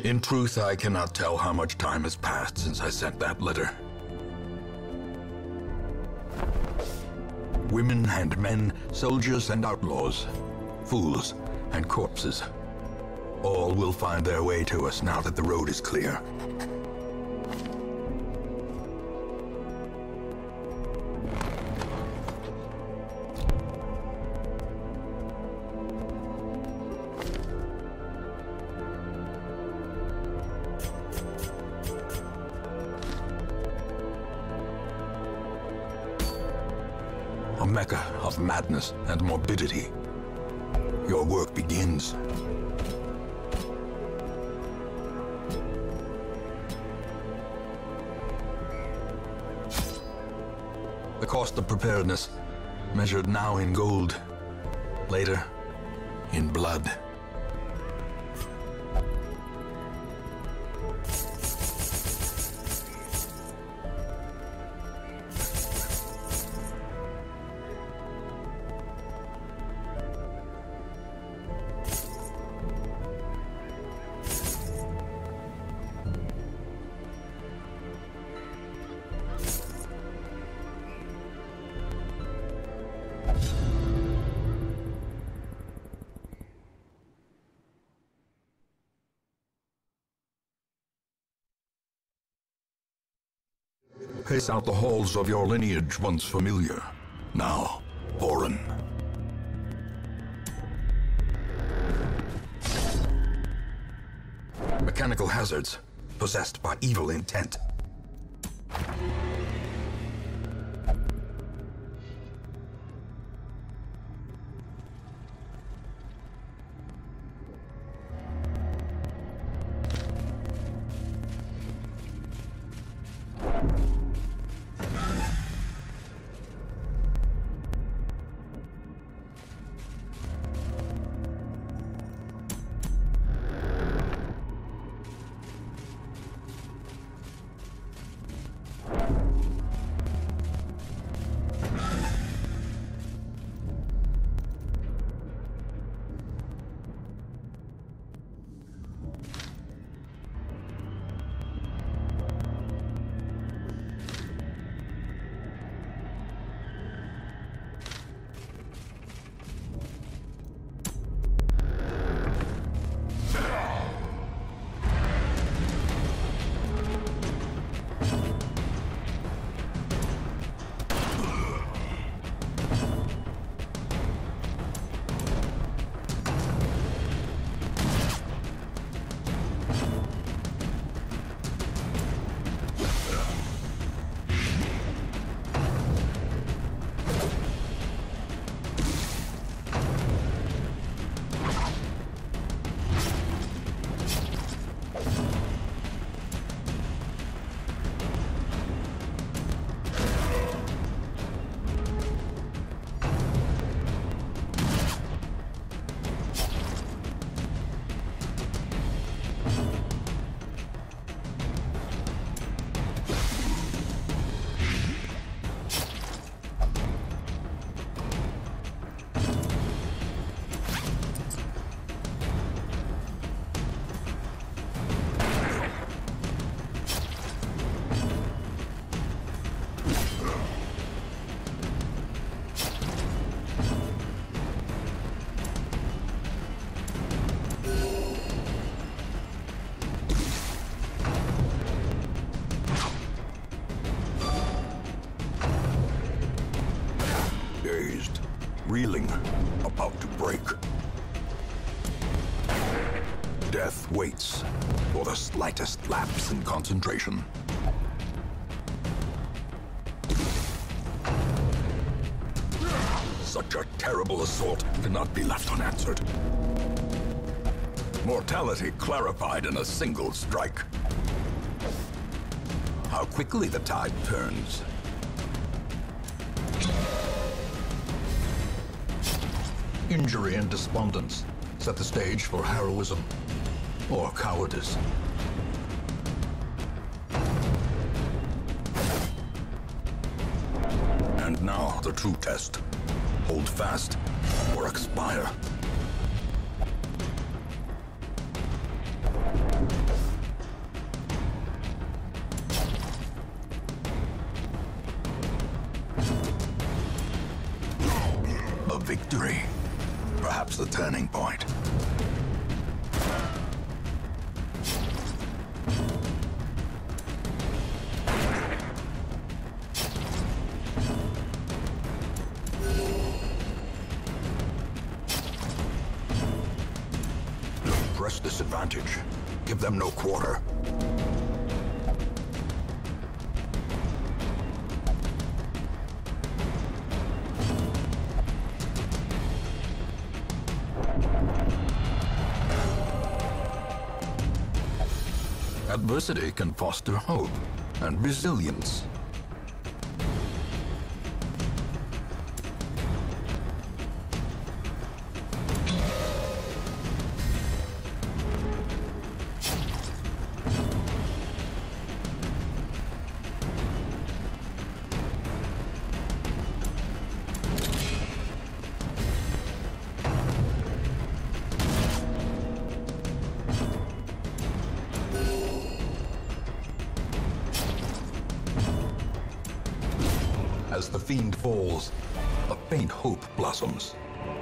In truth, I cannot tell how much time has passed since I sent that letter. Women and men, soldiers and outlaws, fools and corpses. All will find their way to us now that the road is clear. A mecca of madness and morbidity. Your work begins. The cost of preparedness, measured now in gold, later in blood. Pace out the halls of your lineage once familiar. Now, foreign. Mechanical hazards, possessed by evil intent. Reeling, about to break. Death waits for the slightest lapse in concentration. Such a terrible assault cannot be left unanswered. Mortality clarified in a single strike. How quickly the tide turns. Injury and despondence set the stage for heroism or cowardice. And now the true test. Hold fast or expire. marks the turning point. Press this advantage. Give them no quarter. Adversity can foster hope and resilience. As the fiend falls, a faint hope blossoms.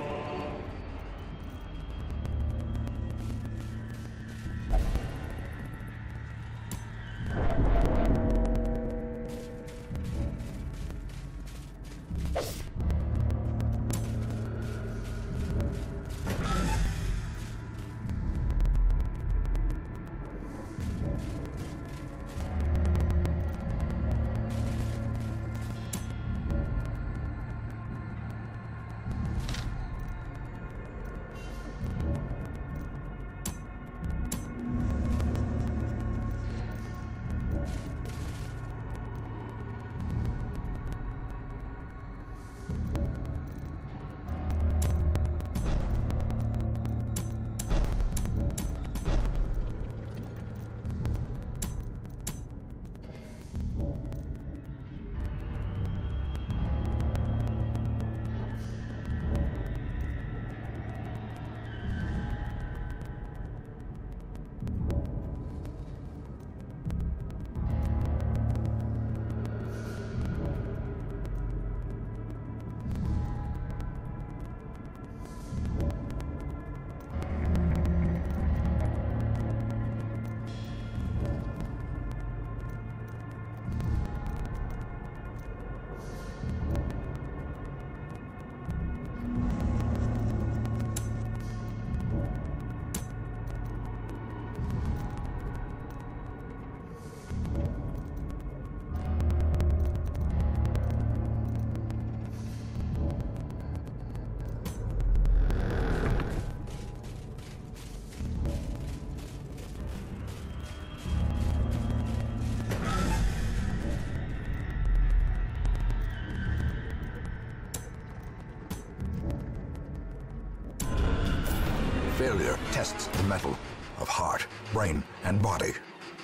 Failure tests the mettle of heart, brain, and body.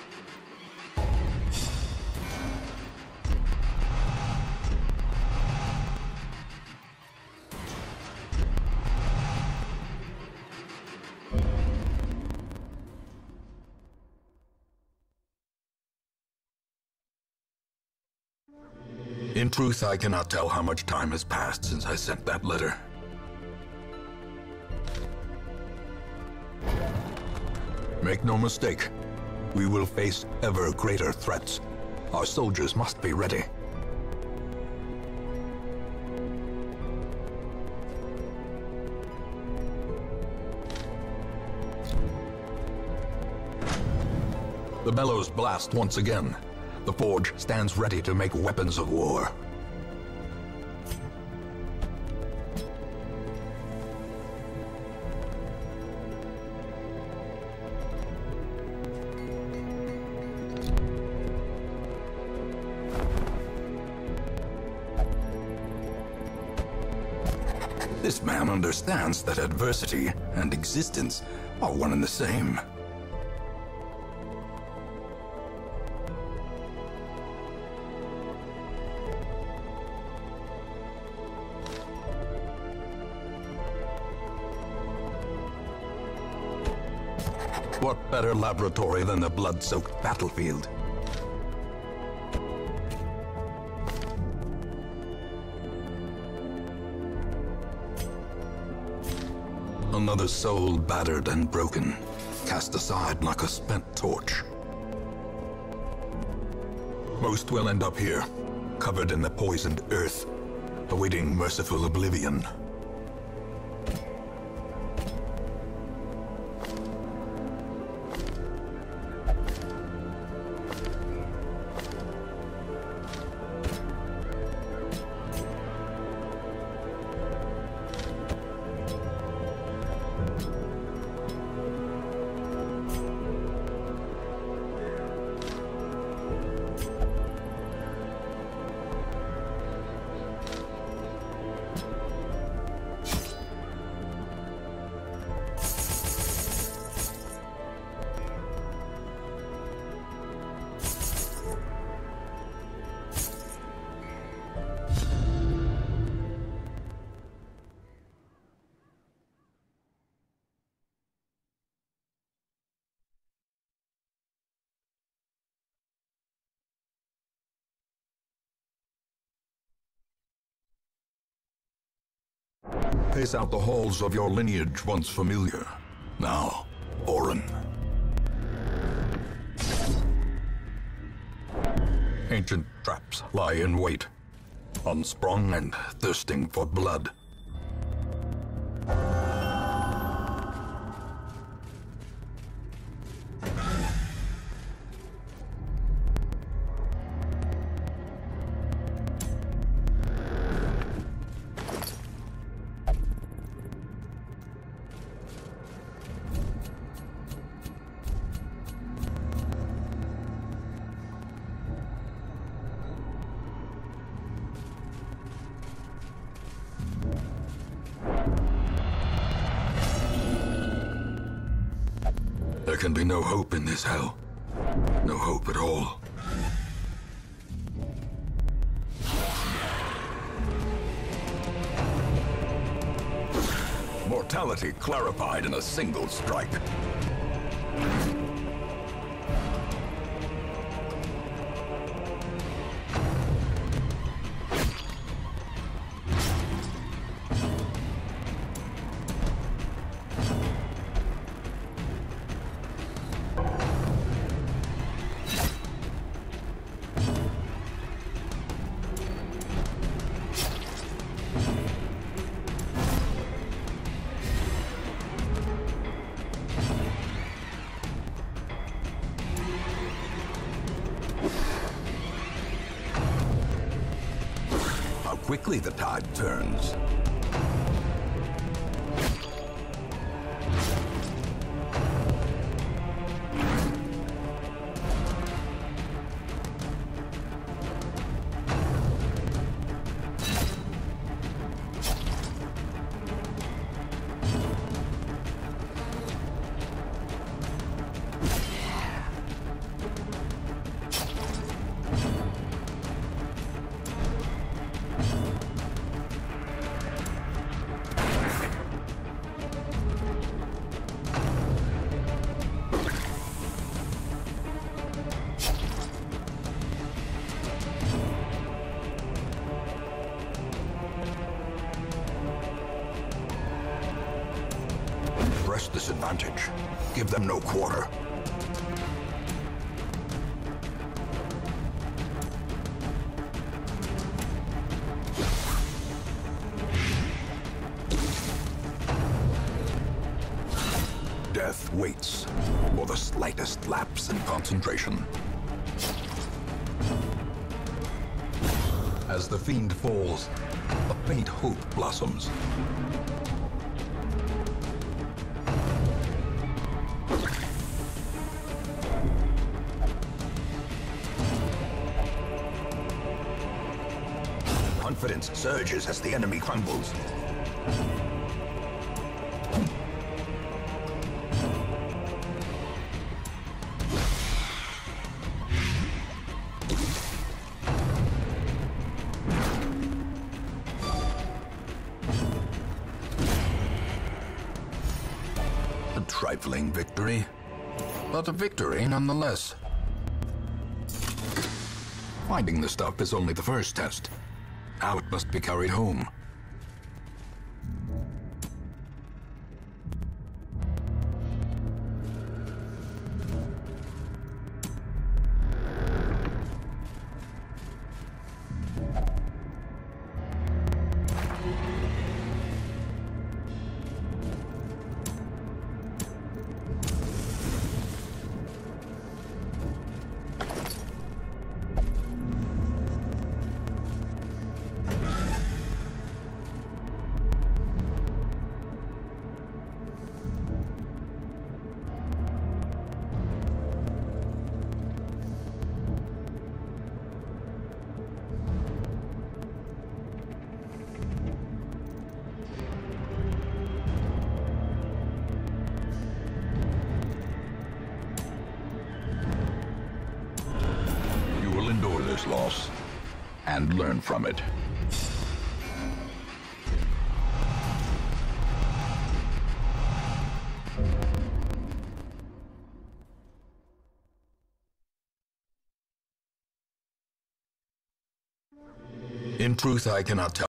In truth, I cannot tell how much time has passed since I sent that letter. Make no mistake, we will face ever greater threats. Our soldiers must be ready. The bellows blast once again. The forge stands ready to make weapons of war. This man understands that adversity and existence are one and the same. What better laboratory than the blood-soaked battlefield? Another soul battered and broken, cast aside like a spent torch. Most will end up here, covered in the poisoned earth, awaiting merciful oblivion. Pace out the halls of your lineage once familiar. Now, Orin. Ancient traps lie in wait, unsprung and thirsting for blood. There can be no hope in this hell. No hope at all. Mortality clarified in a single strike. Quickly the tide turns. Press this advantage. Give them no quarter. Death waits for the slightest lapse in concentration. As the fiend falls, a faint hope blossoms. Confidence surges as the enemy crumbles. A trifling victory, but a victory nonetheless. Finding the stuff is only the first test. Now it must be carried home. father's loss and learn from it. In truth, I cannot tell